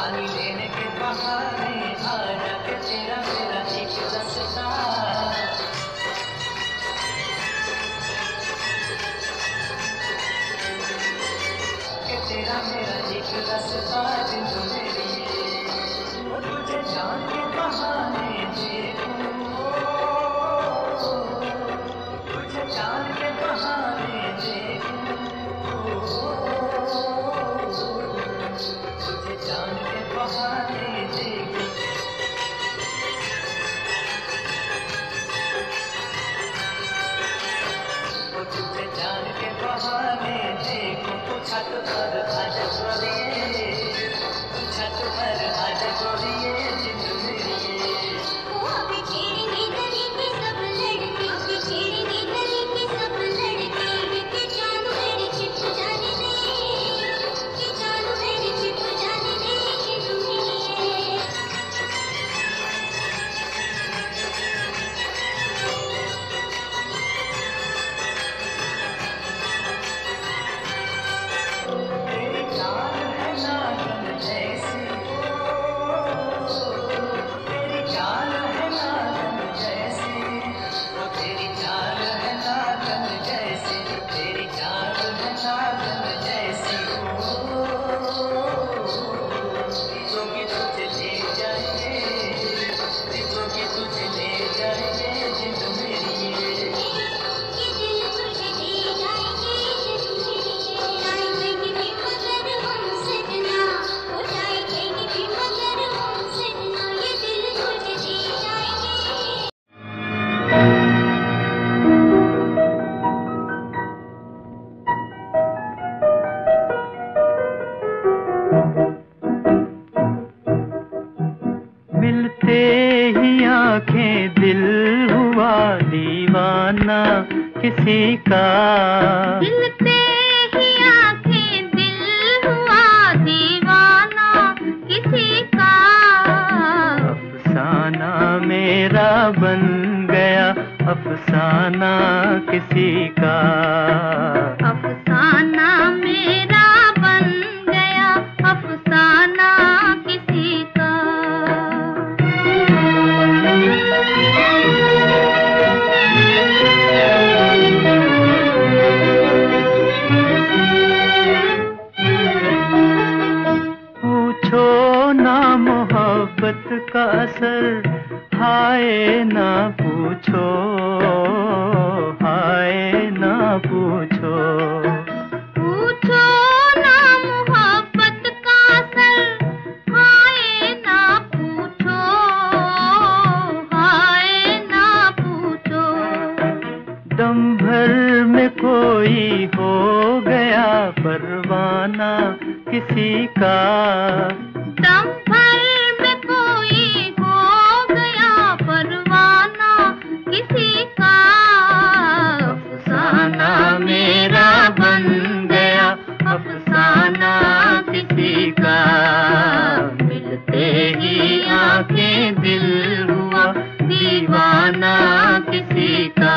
पानी लेने के बहाने आजा के तेरा मेरा एक रास्ता, के तेरा मेरा एक रास्ता जिंदू मेरी, वो तुझे जान के बहाने देखूं, तुझे जान के बहाने देखूं, तुझे जान के बहाने देखूं, वो तुझे जान के बहाने देखूं, तू छत पर आजा गोरिये, तू छत पर आजा गोरिये जिंदू मेरी। वो अभी तेरी गली के सब लड़के, अभी तेरी गली के सब लड़के, कि जानू मेरी चिप जाने दे, कि जानू मेरी चिप जाने दे जिंदू मेरी। तेरी चाल है नागिन जैसी, तेरी चाल है नागिन जैसी, वो तेरी चाल है नागिन जैसी, तेरी चाल है नागिन जैसी, दिलों की तुझे ले जाएंगे, दिलों की तुझे ले जाएंगे जिंदू मेरी। ये दिल तुझे ले जाएंगे जिंदू मेरी, जाएंगे भी मगर हमसे ना, हो जाएंगे भी मगर हमसे ना, ये दिल तुझे ले जाएंगे। मिलते ही आंखें दिल हुआ दीवाना किसी का, मिलते ही आंखें दिल हुआ दीवाना किसी का, अफसाना मेरा बन गया अफसाना किसी का, अफसाना मेरा बन गया अफसाना किसी का। पूछो ना मोहब्बत का असर, हाय ना पूछो, हाय ना पूछो, पूछो ना मोहब्बत का असर, हाय ना पूछो, हाय ना पूछो। दम भर में कोई हो गया परवाना किसी का, दम भर में कोई हो गया परवाना किसी का, अफसाना मेरा बन गया अफसाना किसी का, मिलते ही आंखें दिल हुआ दीवाना किसी का।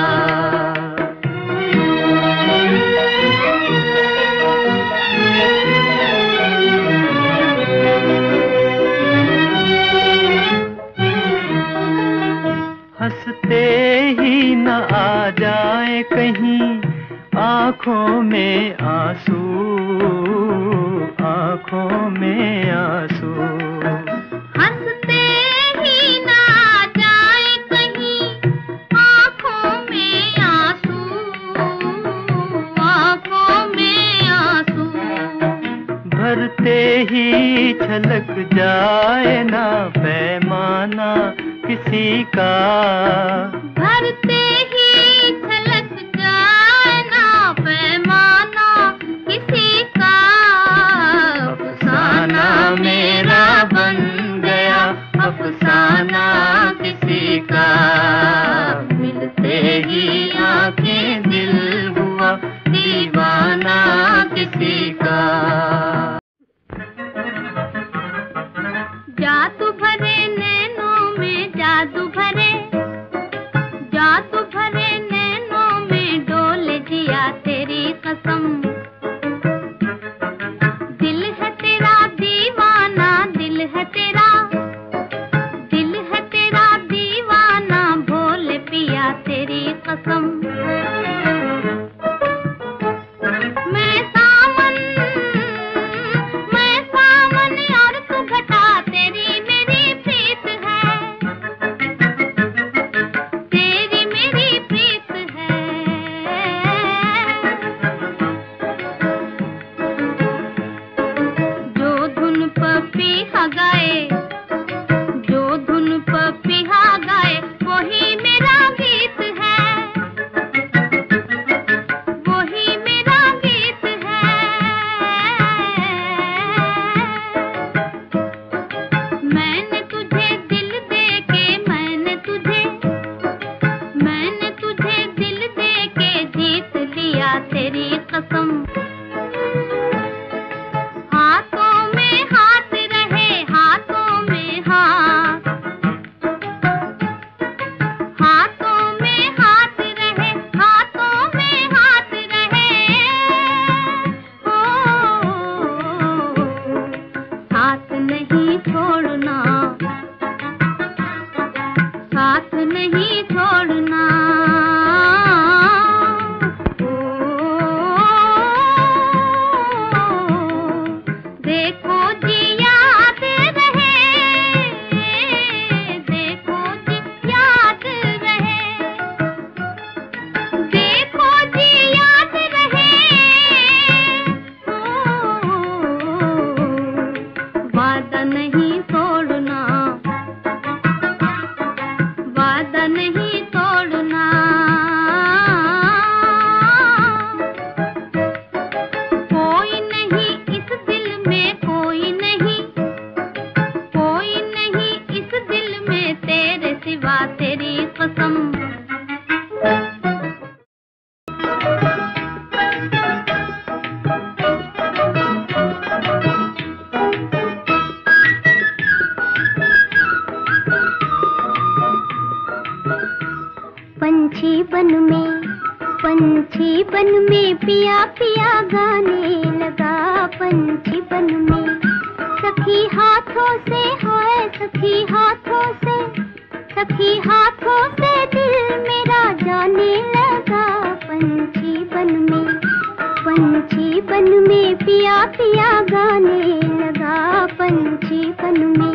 हंसते ही न आ जाए कहीं आँखों में आंसू, आँखों में आंसू, हंसते ही ना जाए कहीं आँखों में आंसू, आँखों में आंसू। भरते ही छलक जाए ना पैमाना किसी का, भरते ही छलक जाए ना पैमाना किसी का, अफसाना मेरा बन गया अफसाना किसी का, मिलते ही आंखें दिल हुआ दीवाना किसी का। जादू भरे नैनों में जादू भरे, जादू भरे नैनों में डोल जिया तेरी कसम। दिल है तेरा दीवाना, दिल पपीहा गाए, जो धुन पपीहा गाए वही मेरा गीत है, वही मेरा गीत है। मैंने तुझे दिल दे के, मैंने तुझे दिल दे के जीत लिया तेरी कसम। हाथों में हाथ रहे, हाथों में हाथ, हाथों में हाथ रहे, हाथों में हाथ रहे। ओ साथ नहीं छोड़ना, साथ नहीं छोड़ना। देखो जी याद रहे, देखो जी याद रहे, देखो जी याद रहे। वादा नहीं तोड़ना, वादा नहीं तोड़ना। कोई नहीं इस दिल में, कोई नहीं, कोई नहीं इस दिल में तेरे सिवा तेरी कसम। पंछी बन में पिया पिया गाने लगा, पंछी बन में सखी हाथों से, हाय सखी हाथों से, सखी हाथों से दिल मेरा जाने लगा। पंछी बन में पिया पिया गाने लगा, पंछी बन में।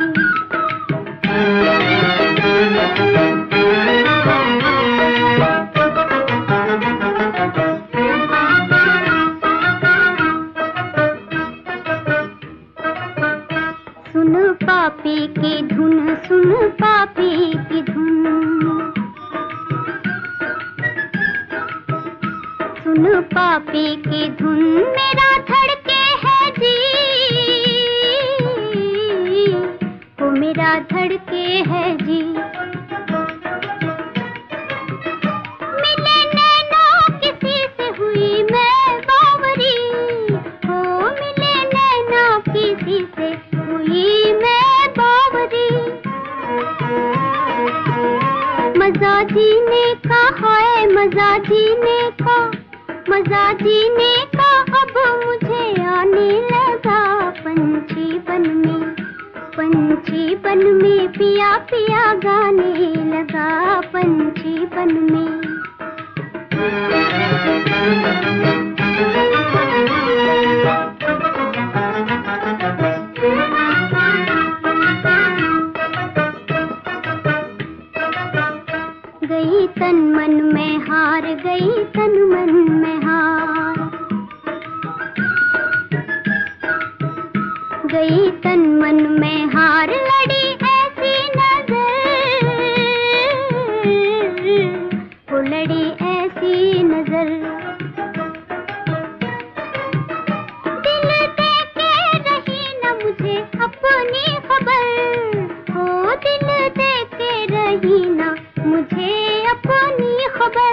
सुन पापी की धुन, सुन पापी की धुन, सुन पापी की धुन मेरा धड़के है जी, वो मेरा धड़के है जी। मिले नैना किसी से हुई मैं बावरी, हो मिले नैना किसी से हुई मैं बावरी। मजा जीने का है, मजा जीने का, मजा जीने का अब मुझे आने लगा। पंछी बन में पिया पिया गाने लगा, पंछी बन में। गई तन मन में हार, गई तन मन में हार, गई तन मन में हार। लड़ी ऐसी नजर, वो लड़ी ऐसी नजर। दिल दे के रही न मुझे अपनी खबर, हो दिल दे के रही न मुझे अपनी खबर।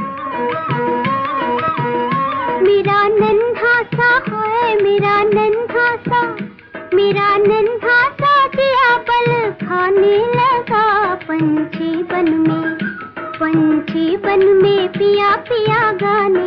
मेरा नन्हा सा है, मेरा नन्हा सा, मेरा नन्हा सा दिया पल खाने लगा। पंछी बन में पिया पिया गाने